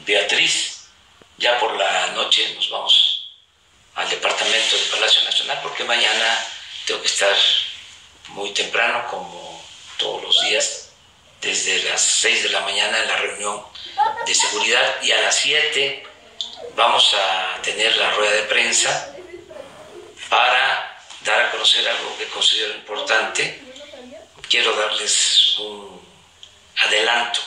Beatriz. Ya por la noche nos vamos al departamento del Palacio Nacional porque mañana tengo que estar muy temprano, como todos los días, desde las 6 de la mañana en la reunión de seguridad, y a las 7 vamos a tener la rueda de prensa para dar a conocer algo que considero importante. Quiero darles un adelanto.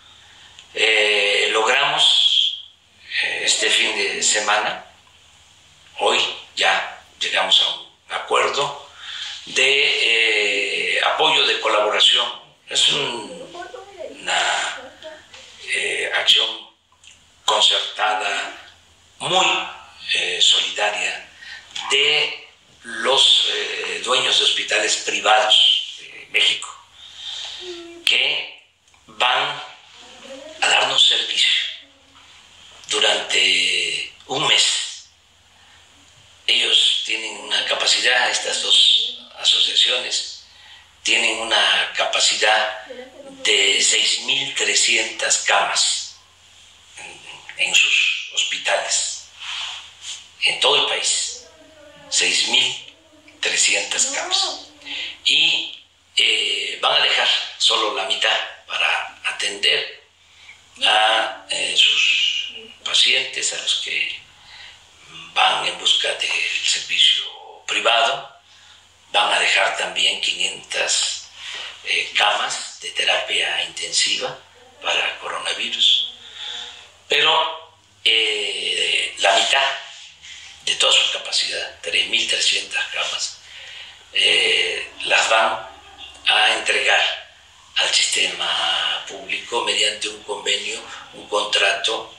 Logramos este fin de semana, hoy ya llegamos a un acuerdo de apoyo, de colaboración. Es una acción concertada, muy solidaria, de los dueños de hospitales privados de México, que van a darnos servicio durante un mes. Ellos tienen una capacidad, estas dos asociaciones tienen una capacidad de 6.300 camas en sus hospitales, en todo el país, 6.300 camas. Y van a dejar solo la mitad para atender a sus pacientes, a los que van en busca del servicio privado. Van a dejar también 500 camas de terapia intensiva para coronavirus, pero la mitad de toda su capacidad, 3.300 camas, las van a entregar al sistema público mediante un convenio, un contrato,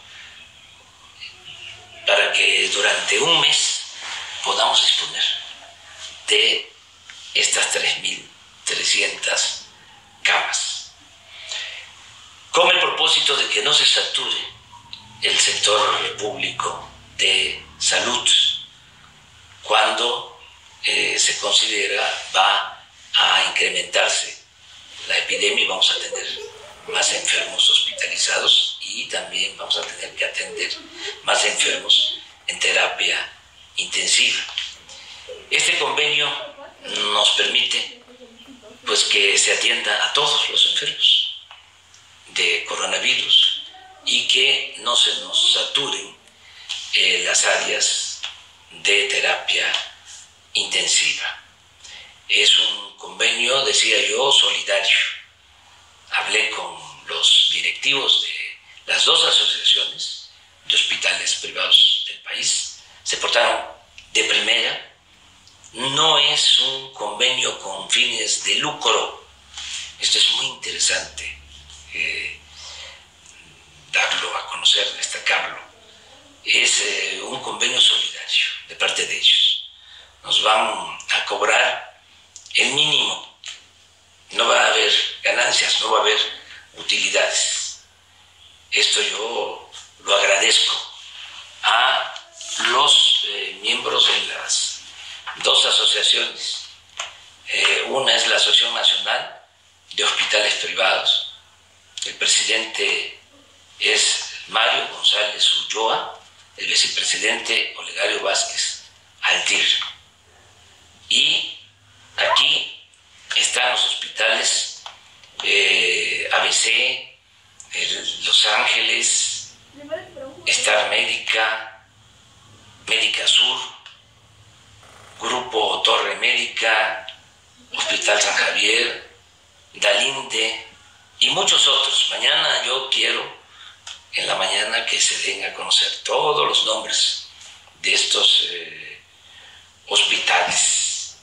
para que durante un mes podamos disponer de estas 3.300 camas, con el propósito de que no se sature el sector público de salud cuando se considera va a incrementarse la epidemia y vamos a tener más enfermos hospitalizados, y también vamos a tener que atender más enfermos en terapia intensiva. Este convenio nos permite pues que se atienda a todos los enfermos de coronavirus y que no se nos saturen las áreas de terapia intensiva. Es un convenio, decía yo, solidario. Hablé con los directivos de las dos asociaciones de hospitales privados del país, se portaron de primera. No es un convenio con fines de lucro. Esto es muy interesante darlo a conocer, destacarlo. Es un convenio solidario de parte de ellos. Nos van a cobrar el mínimo. No va a haber ganancias, no va a haber utilidades. Esto yo lo agradezco a los miembros de las dos asociaciones. Una es la Asociación Nacional de Hospitales Privados. El presidente es Mario González Ulloa, el vicepresidente Olegario Vázquez Altir. Y aquí están los hospitales ABC, Los Ángeles, Star Médica, Médica Sur, Grupo Torre Médica, Hospital San Javier, Dalinde y muchos otros. Mañana yo quiero, en la mañana, que se den a conocer todos los nombres de estos hospitales.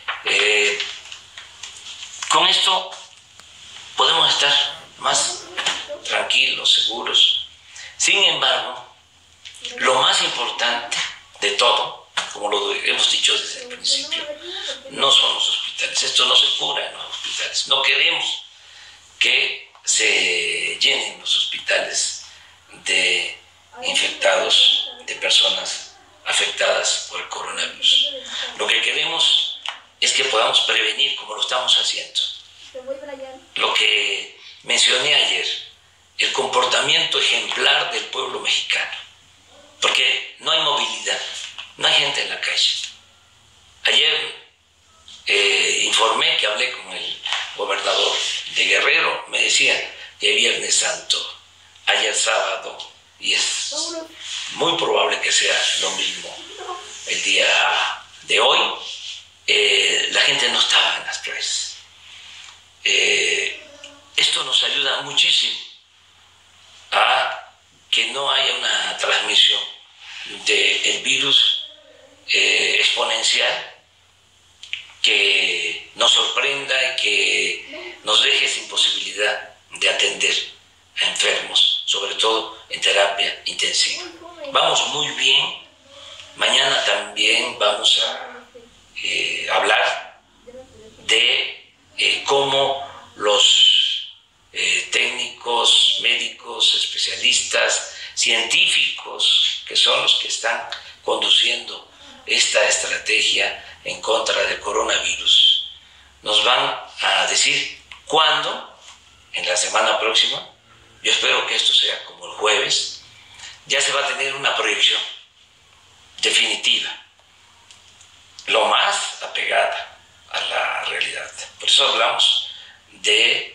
Con esto podemos estar más tranquilos, seguros. Sin embargo, lo más importante de todo, como lo hemos dicho desde el principio, no son los hospitales. Esto no se cura en los hospitales. No queremos que se llenen los hospitales de infectados, de personas afectadas por el coronavirus. Lo que queremos es que podamos prevenir, como lo estamos haciendo. Lo que mencioné ayer, el comportamiento ejemplar del pueblo mexicano, porque no hay movilidad, no hay gente en la calle. Ayer informé que hablé con el gobernador de Guerrero, me decía que Viernes Santo, ayer sábado, y es muy probable que sea lo mismo el día de hoy. La gente no estaba en las playas. Esto nos ayuda muchísimo a que no haya una transmisión del virus exponencial que nos sorprenda y que nos deje sin posibilidad de atender a enfermos, sobre todo en terapia intensiva. Vamos muy bien. Mañana también vamos a hablar de cómo los técnicos, médicos, especialistas, científicos, que son los que están conduciendo esta estrategia en contra del coronavirus, nos van a decir cuándo, en la semana próxima, yo espero que esto sea como el jueves, ya se va a tener una proyección definitiva, lo más apegada a la realidad. Por eso hablamos de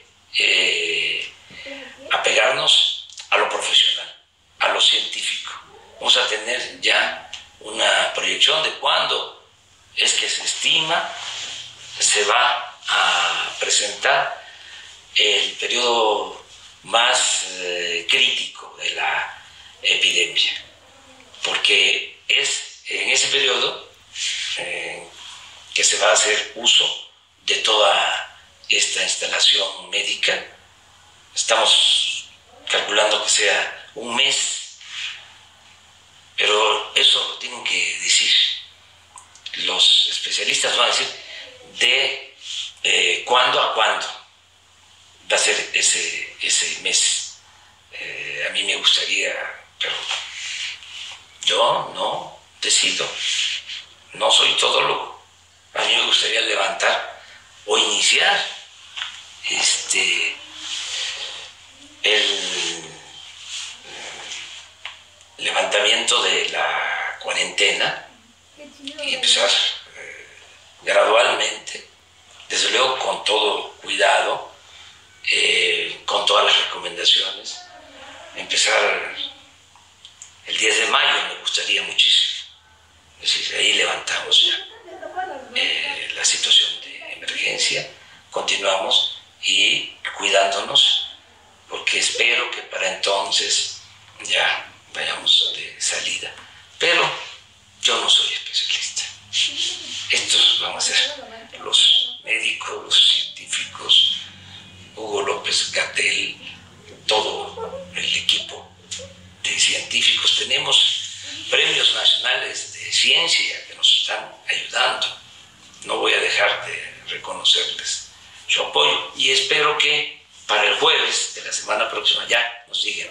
apegarnos a lo profesional, a lo científico. Vamos a tener ya una proyección de cuándo es que se estima se va a presentar el periodo más crítico de la epidemia, porque es en ese periodo que se va a hacer uso de toda esta instalación médica. Estamos calculando que sea un mes, pero eso lo tienen que decir los especialistas, van a decir de cuándo a cuándo va a ser ese mes. A mí me gustaría, pero yo no decido, no soy todólogo. A mí me gustaría levantar o iniciar el levantamiento de la cuarentena y empezar gradualmente, desde luego con todo cuidado, con todas las recomendaciones. Empezar el 10 de mayo me gustaría muchísimo. Es decir, ahí levantamos ya la situación de emergencia, continuamos y cuidándonos, porque espero que para entonces ya vayamos de salida. Pero yo no soy especialista. Estos van a ser los médicos, los científicos, Hugo López-Gatell, todo el equipo de científicos. Tenemos premios nacionales de ciencia que nos están ayudando. No voy a dejar de reconocerles su apoyo y espero que para el jueves de la semana próxima ya nos den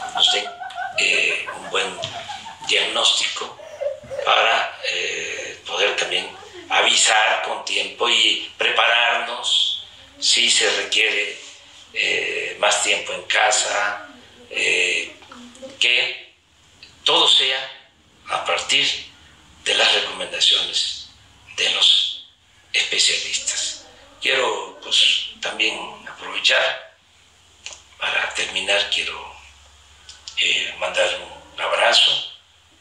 un buen diagnóstico para poder también avisar con tiempo y prepararnos si se requiere más tiempo en casa, que todo sea a partir de las recomendaciones de los especialistas. Quiero pues también aprovechar para terminar, quiero mandar un abrazo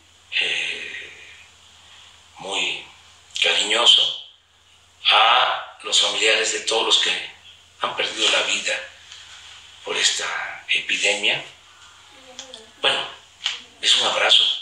muy cariñoso a los familiares de todos los que han perdido la vida por esta epidemia. Bueno, es un abrazo